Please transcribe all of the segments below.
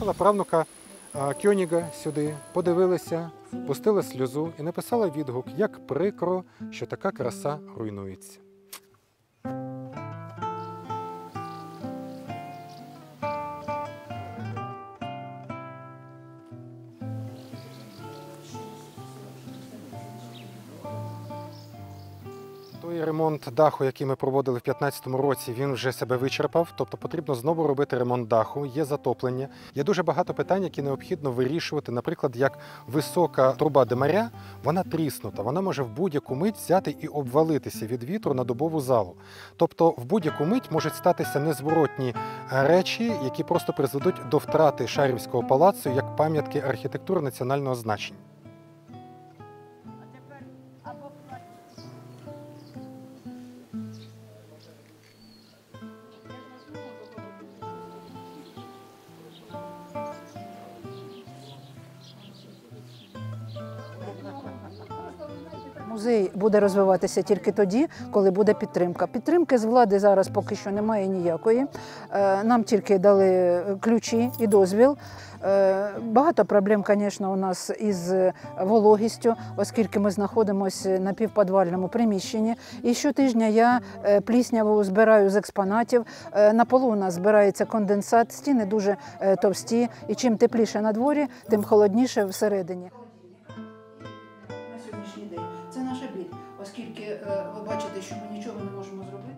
Приїхала правнука Кьоніга сюди, подивилася, пустила сльозу і написала відгук, як прикро, що така краса руйнується. Той ремонт даху, який ми проводили в 2015 році, він вже себе вичерпав, тобто потрібно знову робити ремонт даху, є затоплення. Є дуже багато питань, які необхідно вирішувати. Наприклад, як висока труба димаря, вона тріснута, вона може в будь-яку мить взяти і обвалитися від вітру на дубову залу. Тобто в будь-яку мить можуть статися незворотні речі, які просто призведуть до втрати Шарівського палацу як пам'ятки архітектури національного значення. Музей буде розвиватися тільки тоді, коли буде підтримка. Підтримки з влади зараз поки що немає ніякої. Нам тільки дали ключі і дозвіл. Багато проблем, звісно, у нас із вологістю, оскільки ми знаходимося на півподвальному приміщенні. І щотижня я плісняву збираю з експонатів. На полу у нас збирається конденсат, стіни дуже товсті. І чим тепліше на дворі, тим холодніше всередині. Це наша біль, оскільки ви бачите, що ми нічого не можемо зробити.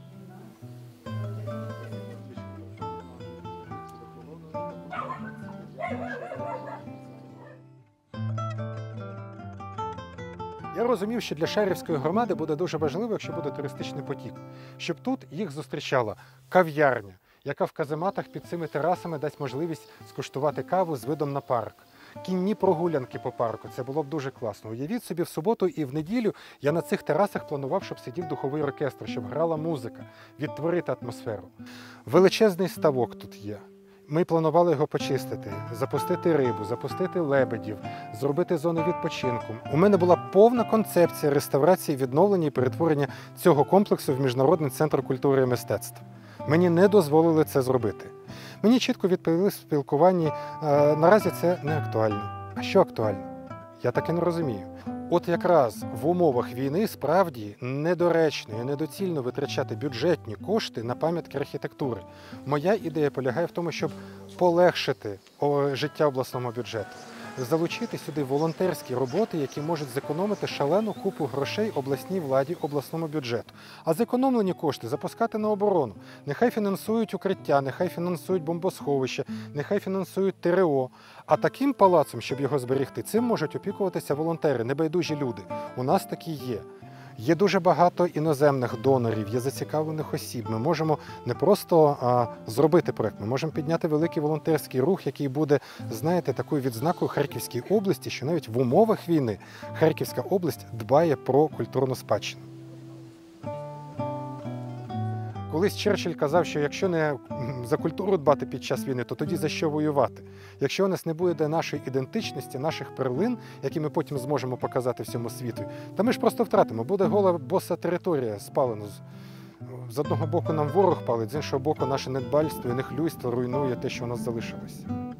Я розумів, що для Шарівської громади буде дуже важливо, якщо буде туристичний потік, щоб тут їх зустрічала кав'ярня, яка в казематах під цими терасами дасть можливість скуштувати каву з видом на парк. Кінні прогулянки по парку, це було б дуже класно. Уявіть собі, в суботу і в неділю я на цих терасах планував, щоб сидів духовий оркестр, щоб грала музика, відтворити атмосферу. Величезний ставок тут є. Ми планували його почистити, запустити рибу, запустити лебедів, зробити зону відпочинку. У мене була повна концепція реставрації, відновлення і перетворення цього комплексу в Міжнародний центр культури і мистецтв. Мені не дозволили це зробити. Мені чітко відповіли в спілкуванні, наразі це не актуально. А що актуально? Я так і не розумію. От якраз в умовах війни справді недоречно і недоцільно витрачати бюджетні кошти на пам'ятки архітектури. Моя ідея полягає в тому, щоб полегшити життя обласному бюджету. Залучити сюди волонтерські роботи, які можуть зекономити шалену купу грошей обласній владі, обласному бюджету. А зекономлені кошти запускати на оборону. Нехай фінансують укриття, нехай фінансують бомбосховища, нехай фінансують ТРО. А таким палацом, щоб його зберегти, цим можуть опікуватися волонтери, небайдужі люди. У нас такі є. Є дуже багато іноземних донорів, є зацікавлених осіб. Ми можемо не просто зробити проєкт, ми можемо підняти великий волонтерський рух, який буде, знаєте, такою відзнакою Харківській області, що навіть в умовах війни Харківська область дбає про культурну спадщину. Колись Черчилль казав, що якщо не за культуру дбати під час війни, то тоді за що воювати? Якщо у нас не буде нашої ідентичності, наших перлин, які ми потім зможемо показати всьому світу, то ми ж просто втратимо. Буде гола боса територія спалена. З одного боку нам ворог палить, з іншого боку наше недбальство і нехлюйство руйнує те, що у нас залишилось.